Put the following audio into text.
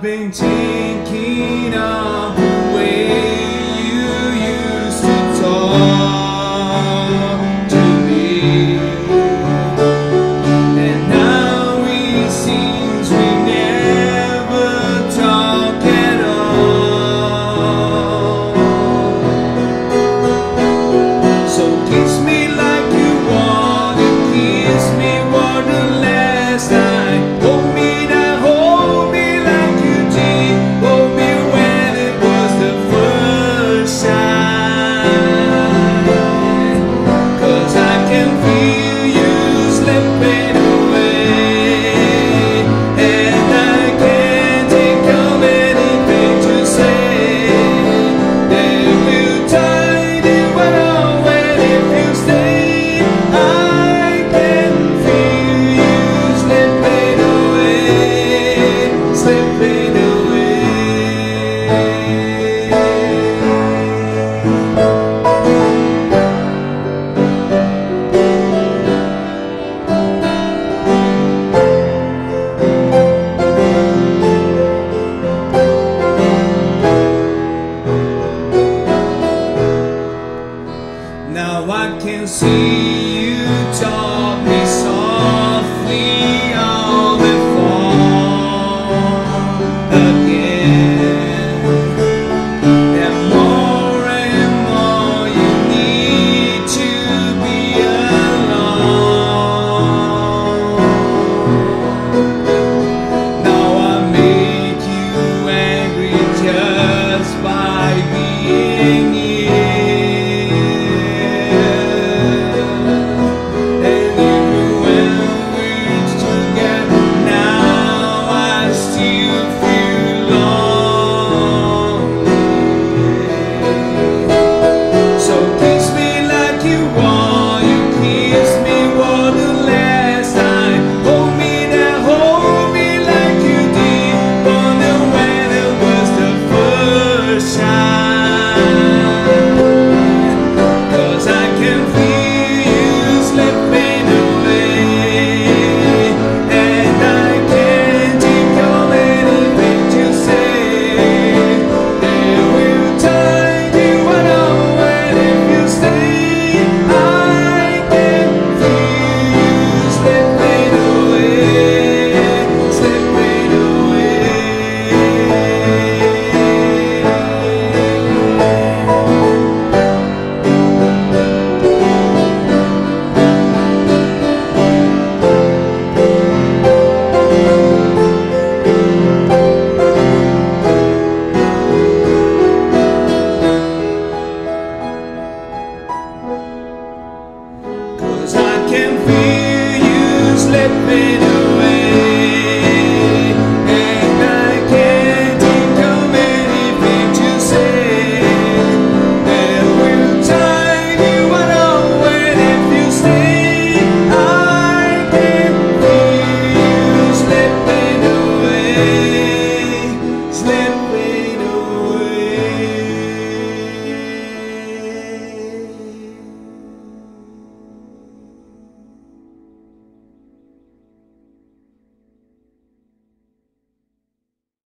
been thinking of the way you used to talk to me, and now it seems we never talk at all. So kiss me like you want to kiss me for the last time. Hold me down, hold me like you did, hold me when it was the first time. 'Cause I can feel you slipping away, and I can't think of anything to say that will tide you along. And if you stay, I can feel you slipping away, slipping away. Now I can see you taught me softly all before again, and more you need to be alone. Now I make you angry just by being here. I can feel you slipping away.